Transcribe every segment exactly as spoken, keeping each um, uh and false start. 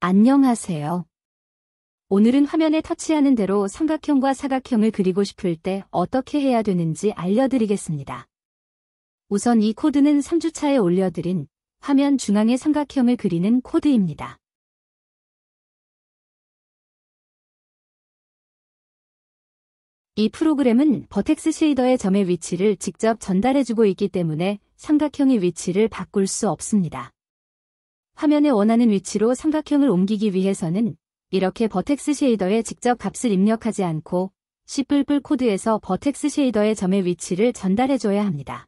안녕하세요. 오늘은 화면에 터치하는 대로 삼각형과 사각형을 그리고 싶을 때 어떻게 해야 되는지 알려드리겠습니다. 우선 이 코드는 삼 주차에 올려드린 화면 중앙의 삼각형을 그리는 코드입니다. 이 프로그램은 버텍스 쉐이더의 점의 위치를 직접 전달해주고 있기 때문에 삼각형의 위치를 바꿀 수 없습니다. 화면에 원하는 위치로 삼각형을 옮기기 위해서는 이렇게 버텍스 쉐이더에 직접 값을 입력하지 않고 C++ 코드에서 버텍스 쉐이더의 점의 위치를 전달해줘야 합니다.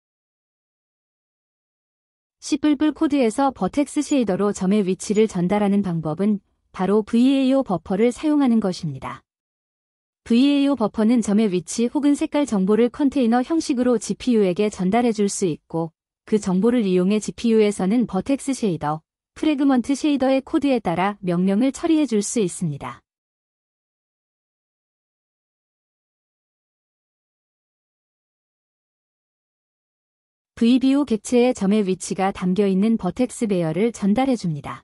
C++ 코드에서 버텍스 쉐이더로 점의 위치를 전달하는 방법은 바로 브이에이오 버퍼를 사용하는 것입니다. 브이에이오 버퍼는 점의 위치 혹은 색깔 정보를 컨테이너 형식으로 지피유에게 전달해줄 수 있고 그 정보를 이용해 지피유에서는 버텍스 쉐이더, 프래그먼트 쉐이더의 코드에 따라 명령을 처리해 줄 수 있습니다. 브이비오 객체의 점의 위치가 담겨있는 버텍스 배열을 전달해 줍니다.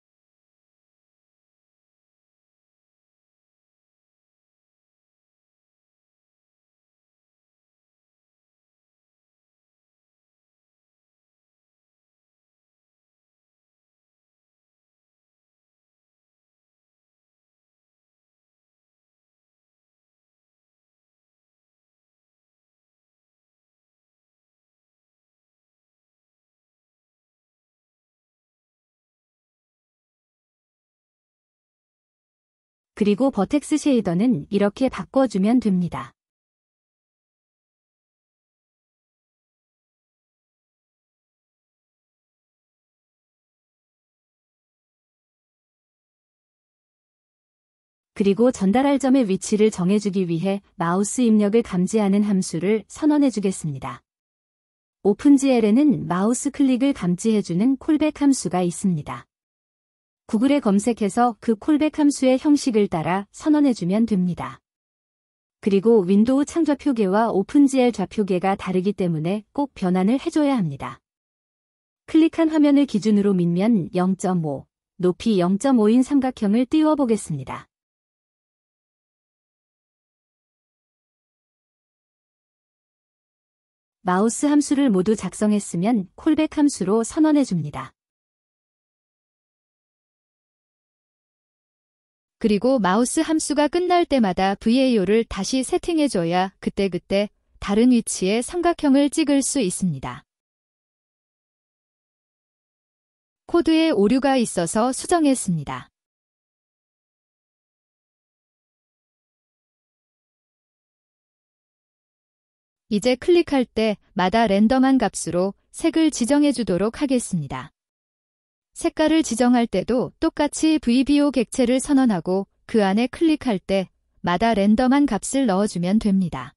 그리고 버텍스 쉐이더는 이렇게 바꿔주면 됩니다. 그리고 전달할 점의 위치를 정해주기 위해 마우스 입력을 감지하는 함수를 선언해 주겠습니다. 오픈지엘에는 마우스 클릭을 감지해주는 콜백 함수가 있습니다. 구글에 검색해서 그 콜백 함수의 형식을 따라 선언해주면 됩니다. 그리고 윈도우 창 좌표계와 오픈지엘 좌표계가 다르기 때문에 꼭 변환을 해줘야 합니다. 클릭한 화면을 기준으로 밑면 영 점 오, 높이 영 점 오인 삼각형을 띄워보겠습니다. 마우스 함수를 모두 작성했으면 콜백 함수로 선언해줍니다. 그리고 마우스 함수가 끝날 때마다 브이에이오를 다시 세팅해줘야 그때그때 다른 위치에 삼각형을 찍을 수 있습니다. 코드에 오류가 있어서 수정했습니다. 이제 클릭할 때마다 랜덤한 값으로 색을 지정해주도록 하겠습니다. 색깔을 지정할 때도 똑같이 브이비오 객체를 선언하고 그 안에 클릭할 때마다 랜덤한 값을 넣어주면 됩니다.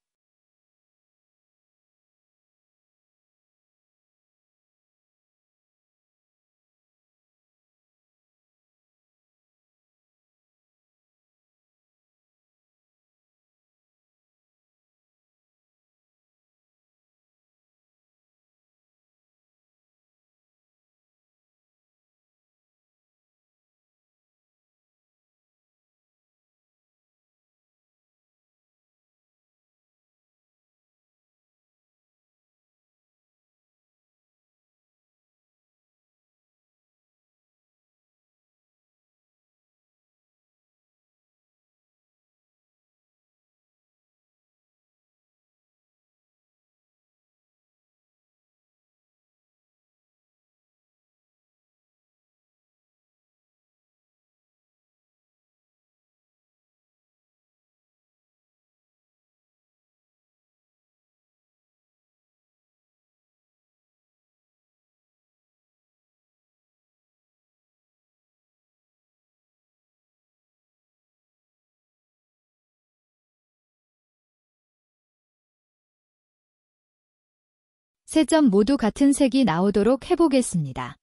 세 점 모두 같은 색이 나오도록 해보겠습니다.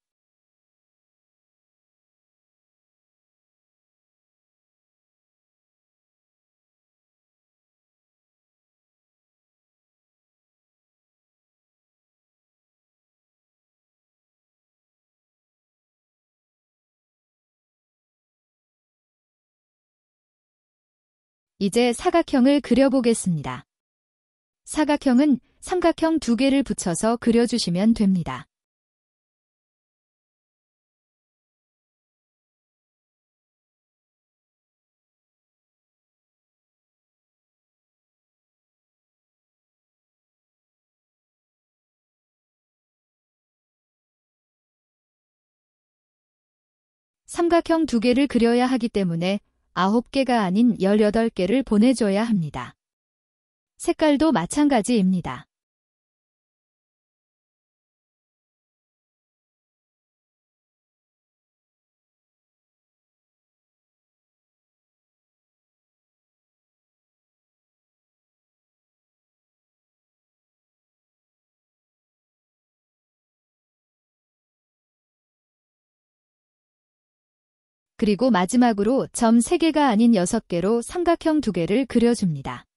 이제 사각형을 그려보겠습니다. 사각형은 삼각형 두 개를 붙여서 그려주시면 됩니다. 삼각형 두 개를 그려야 하기 때문에 아홉 개가 아닌 열여덟 개를 보내줘야 합니다. 색깔도 마찬가지입니다. 그리고 마지막으로 점 세 개가 아닌 여섯 개로 삼각형 두 개를 그려줍니다.